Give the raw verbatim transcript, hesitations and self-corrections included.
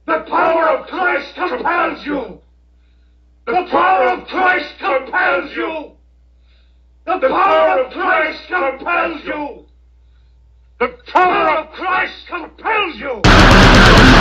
The power of Christ compels you. The power of Christ compels you. The power of Christ compels you. The power of Christ compels you.